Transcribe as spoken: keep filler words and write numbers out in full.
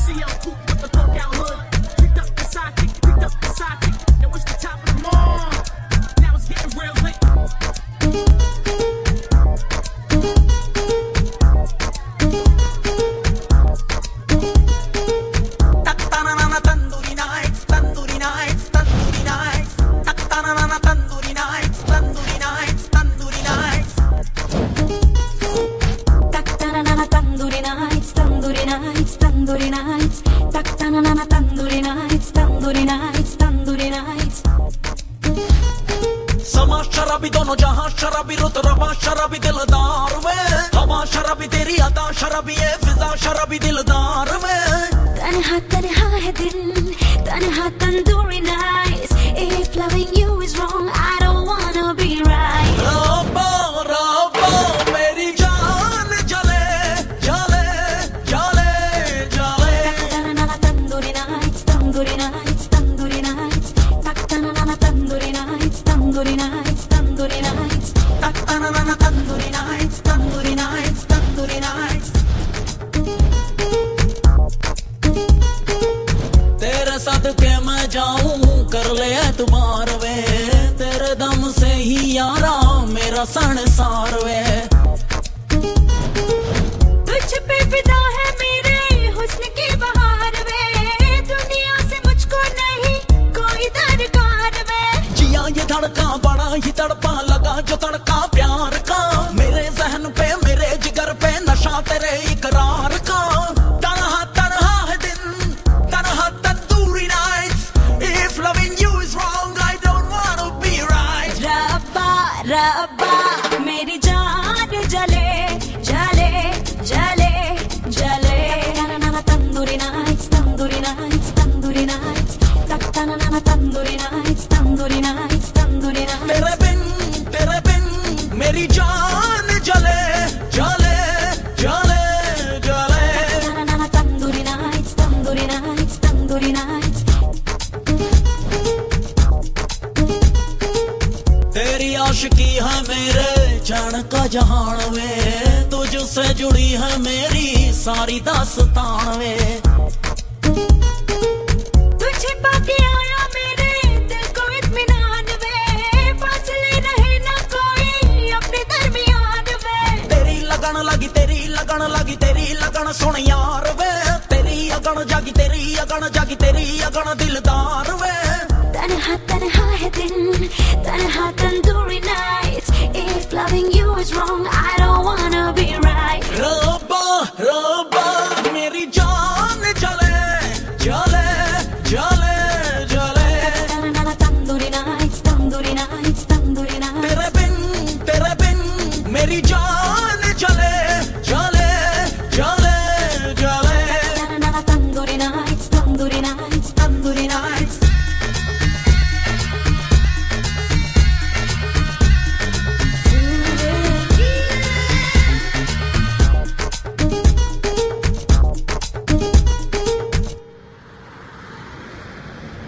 C L coupe with the lookout hood. Picked up the sidekick, picked up the sidekick. Now it's the top of the mall. Now it's getting real lit. Ta-ta-na-na-na tandoori nights, tandoori nights, tandoori nights. Ta-ta-na-na-na tandoori nights, tandoori nights, tandoori nights. Ta-ta-na-na-na tandoori nights, tandoori nights, tandoori nights. Ta-ta-na-na-na tandoori nights, tandoori nights, tandoori nights. समा शराबी दोनों जहां शराबी रुत रवा शराबी दिलदार वे हवा शराबी तेरी अदा शराबी है फिजा शराबी दिलदार वे तन्हा तन्हा है दिल तन्हा tandoori nights. If loving you is wrong, I don't wanna be right. रब्बा रब्बा मेरी जान जले जले जले जले Ta-ta-na-na-na tandoori nights, tandoori nights, tandoori nights. Ta-ta-na-na-na tandoori nights, tandoori nights, tandoori nights. Ta-ta-na-na-na tandoori nights tandoori nights tandoori nights. तेरे सदके मैं जाऊं कर ले एतबार वे तेरे दम से ही यारा मेरा संसार वे तुझ पे फिदा है मेरे हुस्न की बहार वे दुनिया से मुझको नहीं कोई दरकार वे जिया ये धड़का बड़ा ही तड़पा लगा जो तड़का प्यार का मेरे जहन पे मेरे जिगर पे नशा तेरे इकरार का तन्हा तन्हा है दिन तन्हा tandoori nights. If loving you is wrong, I don't want to be right. रब्बा रब्बा मेरी जान जले जले जले जले Ta-ta-na-na-na tandoori nights, tandoori nights, tandoori nights. Ta-ta-na-na-na tandoori nights, tandoori nights, tandoori nights. तेरे बिन तेरे बिन मेरी जान जले जले जले जले Ta-ta-na-na-na tandoori nights, tandoori nights, tandoori nights. तेरी आशिकी है मेरे जान का जहान वे तुझसे जुड़ी है मेरी सारी दास्तान वे तुझे पाके आया मेरे दिल को इत्मीनान वे फासले रहे ना कोई अपने दरमियान वे तेरी लगन लगी तेरी लगन लगी तेरी लगन सुन यार वे तेरी अगन जागी तेरी अगन जागी तेरी अगन दिल